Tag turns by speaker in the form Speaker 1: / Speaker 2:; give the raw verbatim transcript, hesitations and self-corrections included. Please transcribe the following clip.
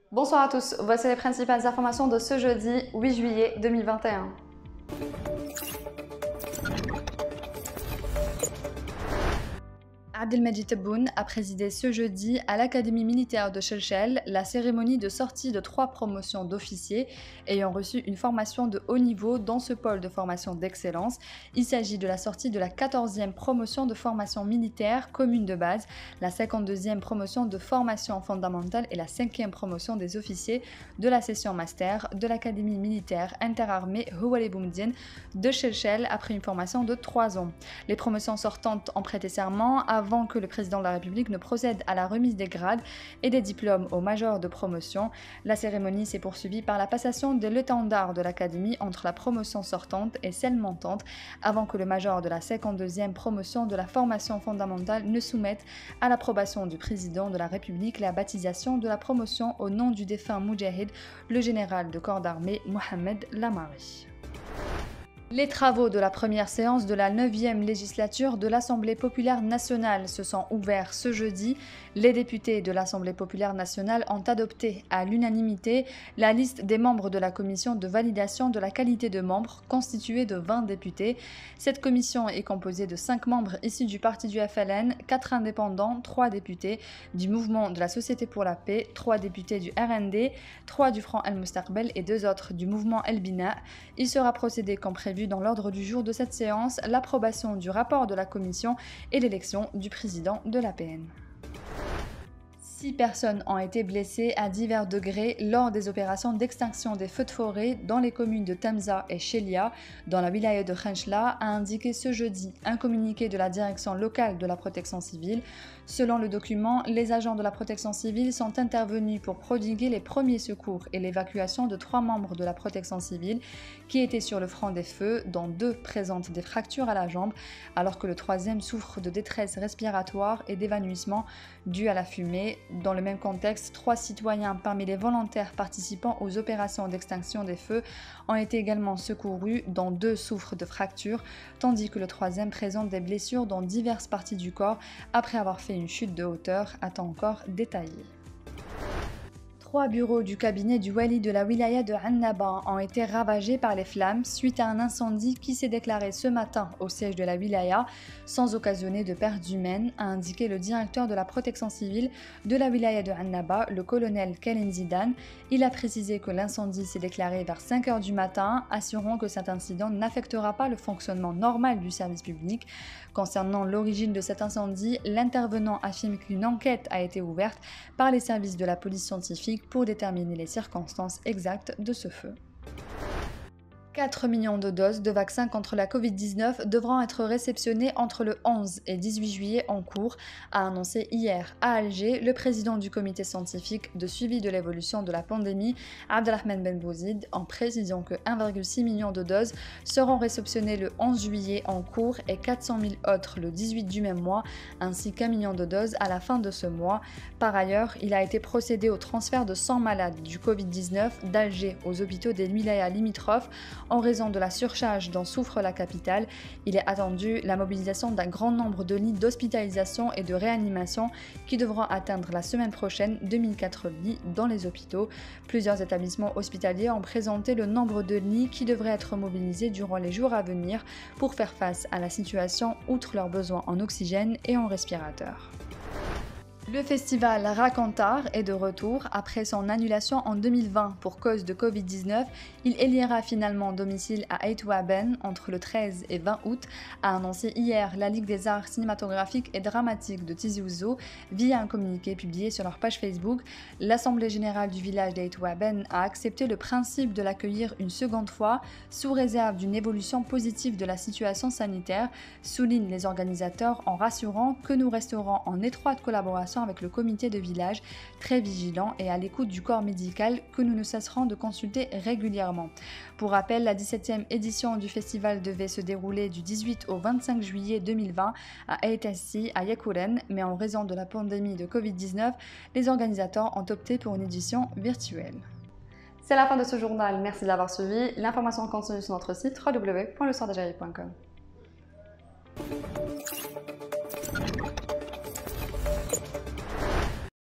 Speaker 1: Bonsoir à tous, voici les principales informations de ce jeudi huit juillet deux mille vingt et un. Abdelmajid Tebboune a présidé ce jeudi à l'Académie militaire de Shelchel la cérémonie de sortie de trois promotions d'officiers ayant reçu une formation de haut niveau dans ce pôle de formation d'excellence. Il s'agit de la sortie de la quatorzième promotion de formation militaire commune de base, la cinquante-deuxième promotion de formation fondamentale et la cinquième promotion des officiers de la session master de l'Académie militaire interarmée Houali Boumediene de Shelchel après une formation de trois ans. Les promotions sortantes ont prêté serment avant avant que le président de la République ne procède à la remise des grades et des diplômes aux majors de promotion. La cérémonie s'est poursuivie par la passation de l'étendard de l'Académie entre la promotion sortante et celle montante, avant que le major de la cinquante-deuxième promotion de la formation fondamentale ne soumette à l'approbation du président de la République la baptisation de la promotion au nom du défunt Moudjahid, le général de corps d'armée Mohamed Lamari. Les travaux de la première séance de la neuvième législature de l'Assemblée populaire nationale se sont ouverts ce jeudi. Les députés de l'Assemblée populaire nationale ont adopté à l'unanimité la liste des membres de la commission de validation de la qualité de membre, constituée de vingt députés. Cette commission est composée de cinq membres issus du parti du F L N, quatre indépendants, trois députés du mouvement de la Société pour la paix, trois députés du R N D, trois du Front Al-Mustaqbel et deux autres du mouvement El Bina. Il sera procédé comme prévu dans l'ordre du jour de cette séance l'approbation du rapport de la commission et l'élection du président de l'A P N. Six personnes ont été blessées à divers degrés lors des opérations d'extinction des feux de forêt dans les communes de Temza et Chelia, dans la wilaya de Khenchela, a indiqué ce jeudi un communiqué de la direction locale de la protection civile. Selon le document, les agents de la protection civile sont intervenus pour prodiguer les premiers secours et l'évacuation de trois membres de la protection civile qui étaient sur le front des feux, dont deux présentent des fractures à la jambe, alors que le troisième souffre de détresse respiratoire et d'évanouissement dû à la fumée. Dans le même contexte, trois citoyens parmi les volontaires participant aux opérations d'extinction des feux ont été également secourus, dont deux souffrent de fractures, tandis que le troisième présente des blessures dans diverses parties du corps après avoir fait une chute de hauteur, attend encore détaillée. Trois bureaux du cabinet du wali de la wilaya de Annaba ont été ravagés par les flammes suite à un incendie qui s'est déclaré ce matin au siège de la wilaya sans occasionner de pertes humaines, a indiqué le directeur de la protection civile de la wilaya de Annaba, le colonel Khalil Zidane. Il a précisé que l'incendie s'est déclaré vers cinq heures du matin, assurant que cet incident n'affectera pas le fonctionnement normal du service public. Concernant l'origine de cet incendie, l'intervenant affirme qu'une enquête a été ouverte par les services de la police scientifique pour déterminer les circonstances exactes de ce feu. quatre millions de doses de vaccins contre la covid dix-neuf devront être réceptionnées entre le onze et dix-huit juillet en cours, a annoncé hier à Alger le président du comité scientifique de suivi de l'évolution de la pandémie, Abdelrahman Ben Bouzid, en précisant que un virgule six million de doses seront réceptionnées le onze juillet en cours et quatre cent mille autres le dix-huit du même mois, ainsi qu'un million de doses à la fin de ce mois. Par ailleurs, il a été procédé au transfert de cent malades du covid dix-neuf d'Alger aux hôpitaux des wilayas limitrophes en raison de la surcharge dont souffre la capitale. Il est attendu la mobilisation d'un grand nombre de lits d'hospitalisation et de réanimation qui devront atteindre la semaine prochaine deux mille quatre lits dans les hôpitaux. Plusieurs établissements hospitaliers ont présenté le nombre de lits qui devraient être mobilisés durant les jours à venir pour faire face à la situation outre leurs besoins en oxygène et en respirateurs. Le festival Racontar est de retour après son annulation en deux mille vingt pour cause de covid dix-neuf. Il élira finalement domicile à Aït-Ouaben entre le treize et vingt août, a annoncé hier la Ligue des arts cinématographiques et dramatiques de Tizi Ouzou via un communiqué publié sur leur page Facebook. L'Assemblée générale du village d'Aït-Ouaben a accepté le principe de l'accueillir une seconde fois sous réserve d'une évolution positive de la situation sanitaire, soulignent les organisateurs en rassurant que nous resterons en étroite collaboration avec le comité de village, très vigilant et à l'écoute du corps médical que nous ne cesserons de consulter régulièrement. Pour rappel, la dix-septième édition du festival devait se dérouler du dix-huit au vingt-cinq juillet deux mille vingt à Aït-Assi, à Yakoulen, mais en raison de la pandémie de covid dix-neuf, les organisateurs ont opté pour une édition virtuelle. C'est la fin de ce journal, merci de l'avoir suivi. L'information continue sur notre site w w w point le soir d'algérie point com.